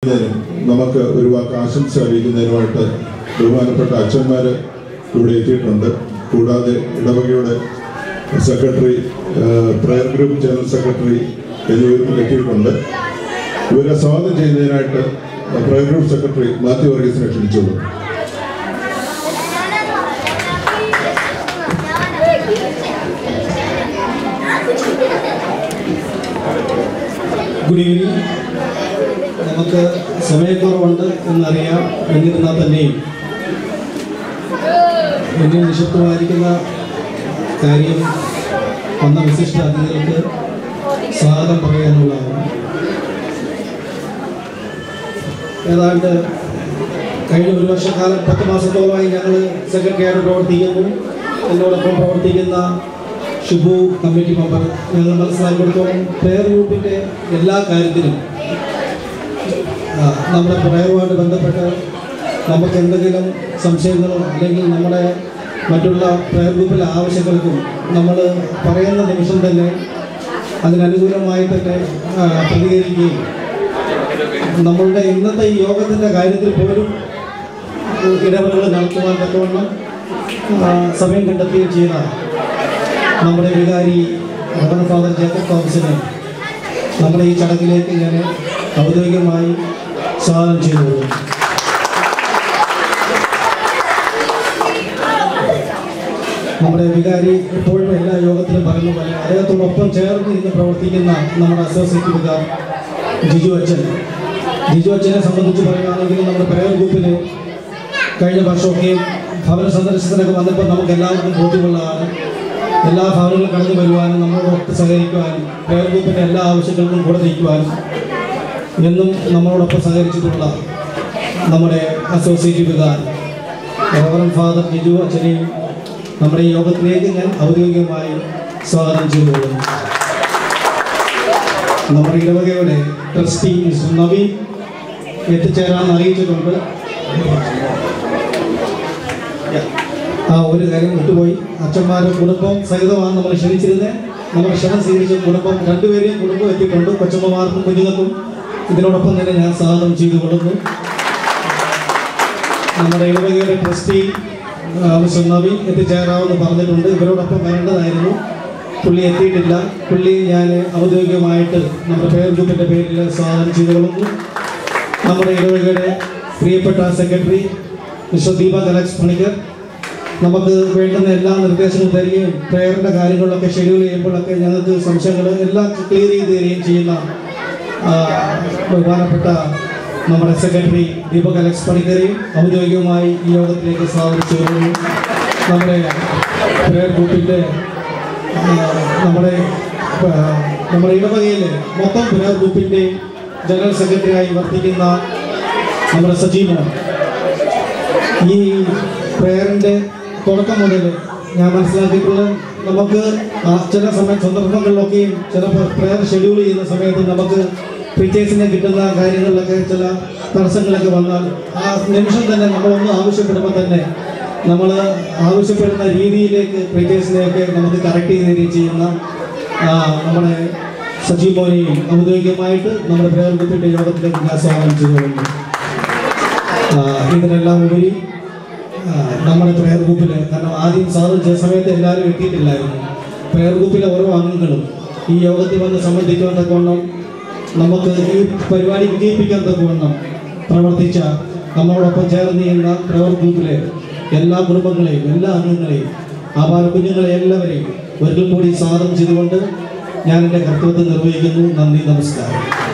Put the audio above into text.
നമുക്ക് ഒരു വാക്ക് ആശംസ അറിയിക്കുന്നതിനുമായിട്ട് ബഹുമാനപ്പെട്ട അച്ഛന്മാർ ഇവിടെ എത്തിയിട്ടുണ്ട്. കൂടാതെ ഇടവകയുടെ secretary, prayer group general secretary എന്നിവരും എത്തിയിട്ടുണ്ട്. ഇവരെ സ്വാഗതം ചെയ്യുന്നതിനായിട്ട് പ്രയർ ഗ്രൂപ്പ് സെക്രട്ടറി മാത്യു വർഗീസിനെ ക്ഷണിച്ചോളൂ. Good evening. നമുക്ക് സമയക്കുറവുണ്ട് എന്നറിയാം. എന്നിരുന്നാൽ തന്നെയും എന്നിൽ നിശബ്ദമായിരിക്കുന്ന കാര്യം വന്ന വിശിഷ്ട അതിഥികൾക്ക് സ്വാഗതം പറയാനുള്ളതാണ്. ഏതാണ്ട് കഴിഞ്ഞ ഒരു വർഷക്കാലം 10 മാസത്തോളമായി ഞങ്ങൾ സെക്രട്ടറിയായിട്ട് പ്രവർത്തിക്കുന്നു. എന്നോടൊപ്പം പ്രവർത്തിക്കുന്ന ഷിബു കമ്മിറ്റി മെമ്പർ ഞങ്ങൾ മനസ്സിലാക്കിയെടുത്തോളം പ്രയർ ഗ്രൂപ്പിൻ്റെ എല്ലാ കാര്യത്തിലും നമ്മുടെ പ്രയറുമായിട്ട് ബന്ധപ്പെട്ട് നമുക്ക് എന്തെങ്കിലും സംശയങ്ങളോ അല്ലെങ്കിൽ നമ്മുടെ മറ്റുള്ള പ്രയർ ഗ്രൂപ്പിലെ ആവശ്യങ്ങൾക്കും നമ്മൾ പറയുന്ന നിമിഷം തന്നെ അതിനനുകൂലമായി തന്നെ പ്രതികരിക്കുകയും നമ്മളുടെ ഇന്നത്തെ ഈ യോഗത്തിൻ്റെ കാര്യത്തിൽ പോലും ഇടപെടലുകൾ നടത്തുവാൻ തക്കവണ്ണം സമയം കണ്ടെത്തുകയും ചെയ്ത നമ്മുടെ വികാരി റവറൻഡ് ഫാദർ ജേക്കബ് തോമസിനെ നമ്മുടെ ഈ ചടങ്ങിലേക്ക് ഞാൻ ഔദ്യോഗികമായി സ്വാഗതം ചെയ്തു. നമ്മുടെ വികാരി എപ്പോഴും എല്ലാ യോഗത്തിലും പറയുന്ന പോലെ അദ്ദേഹത്തോടൊപ്പം ചേർന്ന് ഇന്ന് പ്രവർത്തിക്കുന്ന നമ്മുടെ അസോസിയേറ്റ് വികാർ ജിജു അച്ഛനെ സംബന്ധിച്ച് പറയുകയാണെങ്കിൽ നമ്മുടെ പ്രയർ ഗ്രൂപ്പിൽ കഴിഞ്ഞ വർഷമൊക്കെ ഭവന സന്ദർശനത്തിനൊക്കെ വന്നപ്പോൾ നമുക്ക് എല്ലാവർക്കും ബോധ്യമുള്ളതാണ്. എല്ലാ ഭവനങ്ങളും കടന്നു വരുവാനും നമ്മളോടൊപ്പം സഹകരിക്കുവാനും പ്രയർ ഗ്രൂപ്പിൻ്റെ എല്ലാ ആവശ്യങ്ങൾക്കും കൂടെ നിൽക്കുവാനും എന്നും നമ്മളോടൊപ്പം സഹകരിച്ചിട്ടുള്ള നമ്മുടെ associate vicar reverend father Jiju അച്ഛനെയും നമ്മുടെ ഈ യോഗത്തിലേക്ക് ഞാൻ ഔദ്യോഗികമായി സ്വാഗതം ചെയ്തുകൊള്ളുന്നു. നമ്മുടെ ഇടവകയുടെ ട്രസ്റ്റി മിസ്റ്റർ നവീൻ എത്തിച്ചേരാൻ അറിയിച്ചിട്ടുണ്ട്. ഒരു കാര്യം വിട്ടുപോയി. അച്ഛന്മാരുടെ കുടുംബം സഹിതമാണ് നമ്മൾ ക്ഷണിച്ചിരുന്നത്. നമ്മുടെ ക്ഷണം സ്വീകരിച്ച കുടുംബം 2 പേരെയും കുടുംബം എത്തിയിട്ടുണ്ട്. കൊച്ചമ്മമാർക്കും കുഞ്ഞുങ്ങൾക്കും ഇതിനോടൊപ്പം തന്നെ ഞാൻ സ്വാഗതം ചെയ്തുകൊള്ളുന്നു. നമ്മുടെ ഇടവകയുടെ ട്രസ്റ്റി മിസ്റ്റർ നവീൻ എത്തിച്ചേരാമെന്ന് പറഞ്ഞിട്ടുണ്ട്. ഇവരോടൊപ്പം വരേണ്ടതായിരുന്നു. പുള്ളി എത്തിയിട്ടില്ല. പുള്ളി ഞാൻ ഔദ്യോഗികമായിട്ട് നമ്മുടെ പ്രയർ ഗ്രൂപ്പിൻ്റെ പേരിൽ സ്വാഗതം ചെയ്തുകൊള്ളുന്നു. നമ്മുടെ ഇടവകയുടെ പ്രിയപ്പെട്ട സെക്രട്ടറി മിസ്റ്റർ ദീപക് അലക്സ് പണിക്കർ നമുക്ക് വേണ്ടുന്ന എല്ലാ നിർദ്ദേശങ്ങളും തരികയും പ്രയറിൻ്റെ കാര്യങ്ങളിലൊക്കെ ഷെഡ്യൂൾ ചെയ്യുമ്പോഴൊക്കെ ഞങ്ങൾക്ക് സംശയങ്ങൾ എല്ലാം ക്ലിയർ ചെയ്ത് തരികയും ചെയ്യുന്ന ബഹുമാനപ്പെട്ട നമ്മുടെ സെക്രട്ടറി ദീപക് അലക്സ് പണിക്കരെയും ഔദ്യോഗികമായി ഈ യോഗത്തിലേക്ക് സ്വാഗതം ചെയ്യുന്നു. നമ്മുടെ പ്രയർ ഗ്രൂപ്പിൻ്റെ നമ്മുടെ ഇടവകയിലെ മൊത്തം പ്രയർ ഗ്രൂപ്പിൻ്റെയും ജനറൽ സെക്രട്ടറിയായി വർത്തിക്കുന്ന നമ്മുടെ സെcy ഈ പ്രയറിൻ്റെ തുടക്കം മുതൽ ഞാൻ മനസ്സിലാക്കിയിട്ടുള്ളത് നമുക്ക് ചില സന്ദർഭങ്ങളിലൊക്കെയും ചിലപ്പോൾ പ്രയർ ഷെഡ്യൂൾ ചെയ്യുന്ന സമയത്ത് നമുക്ക് ടീച്ചേഴ്സിനെ കിട്ടുന്ന കാര്യങ്ങളിലൊക്കെ ചില തടസ്സങ്ങളൊക്കെ വന്നാൽ ആ നിമിഷം തന്നെ നമ്മളൊന്ന് ആവശ്യപ്പെടുമ്പോൾ തന്നെ നമ്മൾ ആവശ്യപ്പെടുന്ന രീതിയിലേക്ക് ടീച്ചേഴ്സിനെയൊക്കെ നമുക്ക് കറക്റ്റ് ചെയ്ത് തരികയും ചെയ്യുന്ന നമ്മുടെ സെcy ഔദ്യോഗികമായിട്ട് നമ്മുടെ പ്രയർ ഗ്രൂപ്പിൻ്റെ യോഗത്തിലേക്ക് ഞാൻ സ്വാഗതം ചെയ്തുകൊള്ളുന്നു. ഇതിനെല്ലാം ഉപരി നമ്മുടെ പ്രയർ ഗ്രൂപ്പിൽ, കാരണം ആദ്യം സ്വാഗതം ചെയ്ത സമയത്ത് എല്ലാവരും എത്തിയിട്ടില്ലായിരുന്നു. പ്രയർ ഗ്രൂപ്പിലെ ഓരോ അംഗങ്ങളും ഈ യോഗത്തിൽ വന്ന് സംബന്ധിക്കാൻ തക്കവണ്ണം നമുക്ക് ഈ പരിപാടി വിജയിപ്പിക്കാൻ തക്കവണ്ണം പ്രവർത്തിച്ച നമ്മളോടൊപ്പം ചേർന്ന് ചെയ്യുന്ന പ്രയർ ഗ്രൂപ്പിലെ എല്ലാ കുടുംബങ്ങളെയും എല്ലാ അംഗങ്ങളെയും ആപാല കുഞ്ഞുങ്ങളെ എല്ലാവരെയും ഒരിക്കൽ കൂടി സ്വാഗതം ചെയ്തുകൊണ്ട് ഞാൻ എൻ്റെ കർത്തവ്യത്തെ നിർവഹിക്കുന്നു. നന്ദി, നമസ്കാരം.